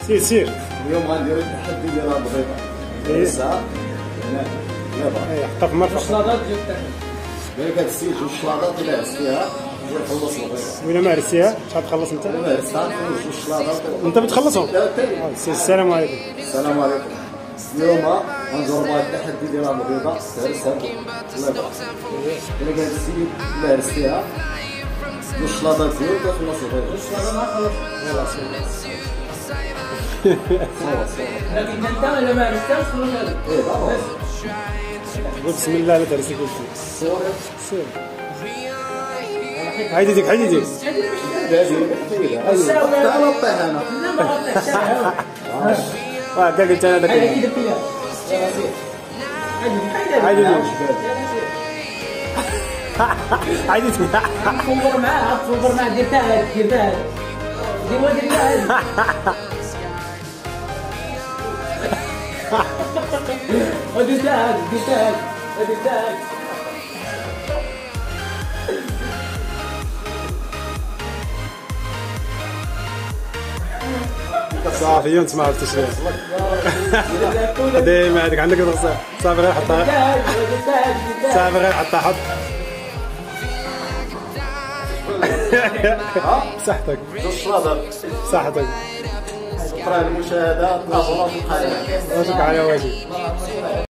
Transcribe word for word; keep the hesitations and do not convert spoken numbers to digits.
سير سير. اليوم غنديرو التحدي ديال هاد البيضه. إيه. الساعه هنا يلاه اي حطها في مرفق. الشلاضات ديال التاكل. قال لك هاد السيد جوج شلاضات الا عرستيها تجي تخلص البيضه. وإلا ما عرستيها شحال تخلص أنت؟ الا ما عرستها تخلص جوج شلاضات. أنت بتخلصهم؟ لا تاني. آه، سير السلام عليكم. السلام عليكم. اليوم غنجربوا هاد التحدي ديال هاد البيضه تعرسها الله يبارك. قال لك هاد السيد الا عرستيها جوج شلاضات ديالو تخلص البيضه. جوج شلاضات ما خلص. يلاه سير. لكن انت الا ما عرفتهاش خلص هذا. ايه ضروري. قول بسم الله لا ترسي قلت صوري. سير. هايدي ديك هايدي ديك. لا غلطتها انا. لا ما غلطتش. واه كاع قلت انا داك. هاي ايدك فيها. يلا سير. هايدي ديك. يلا هايدي ديك. تصور معاه تصور معاه دير تاع هاد دير تاع هاد دير وا دير تاع هاد ودير تاع هاد دير تاع هاد دير تاع هاد صافي انت ما عرفتش ليه. ديما هذيك عندك الرصاص صافي غير حطها. صافي غير حطها حط. صحتك جوج شلاضات. صحتك. شكرا للمشاهدة. تناظروا في القناة. واشك على واجب.